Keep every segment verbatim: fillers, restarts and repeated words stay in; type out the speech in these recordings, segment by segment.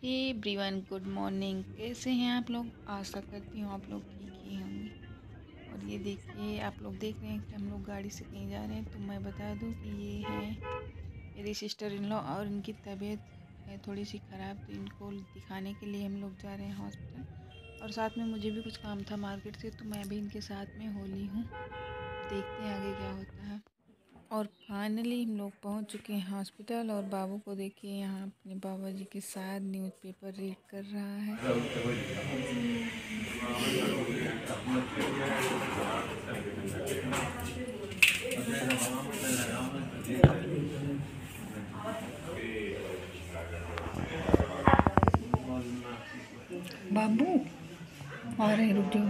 Hey everyone, good morning. कैसे हैं आप लोग? आशा करती हूँ आप लोग ठीक ही होंगे। और ये देखिए, आप लोग देख रहे हैं कि हम लोग गाड़ी से कहीं जा रहे हैं। तो मैं बता दूं कि ये हैं मेरी सिस्टर इन लॉ और इनकी तबीयत है थोड़ी सी ख़राब, तो इनको दिखाने के लिए हम लोग जा रहे हैं हॉस्पिटल। और साथ में मुझे भी कुछ काम था मार्केट से, तो मैं भी इनके साथ में होली हूँ। देखते हैं आगे क्या होता है। और फाइनली हम लोग पहुंच चुके हैं हॉस्पिटल। और बाबू को देखिए यहाँ अपने बाबा जी के साथ न्यूज़पेपर रीड कर रहा है। बाबू आ रहे हैं, रुक जाओ।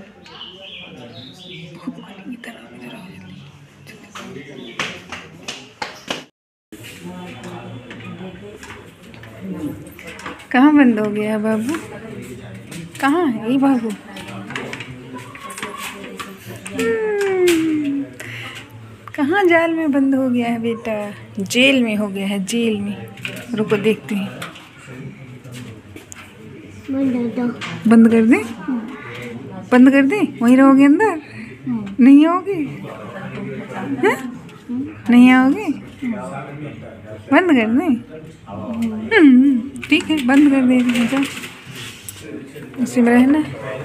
इधर आओ, इधर आओ जल्दी। कहाँ बंद हो गया है बाबू? कहाँ है ये बाबू? हम्म, कहाँ जाल में बंद हो गया है बेटा? जेल में हो गया है, जेल में। रुको देखते हैं। बंद कर दे, बंद कर दे। वहीं रहोगे अंदर? नहीं आओगे? हैं? नहीं आओगे? बंद कर दे। हम्म, ठीक है, बंद कर दे। जा, इसी में रहना।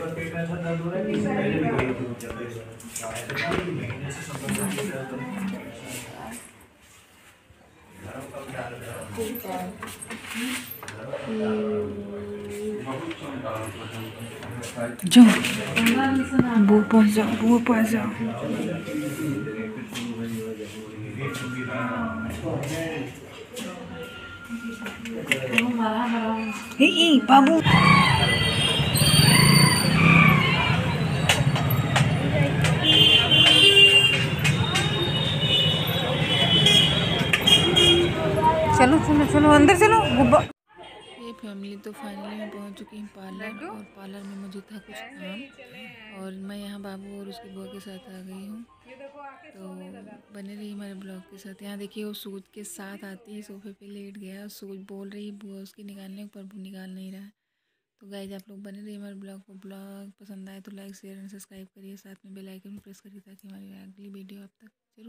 जाओ, वो पास जाओ, वो पास जाओ। ए, ए, बाबू। चलो चलो चलो अंदर चलो। ये फैमिली तो फाइनली मैं पहुंच चुकी हूँ पार्लर। और पार्लर में मुझे था कुछ काम, और मैं यहाँ बाबू और उसकी बुआ के साथ आ गई हूँ। तो बने रही हमारे ब्लॉग के साथ। यहाँ देखिए, वो सूज के साथ आती है, सोफे पे लेट गया और सूज बोल रही है बुआ उसकी निकालने पर, वो निकाल नहीं रहा है। तो गाइज, आप लोग बने रहिए हमारे ब्लॉग को। ब्लॉग पसंद आए तो लाइक शेयर एंड सब्सक्राइब करिए, साथ में बेल आइकन प्रेस करिए ताकि हमारी अगली वीडियो आप तक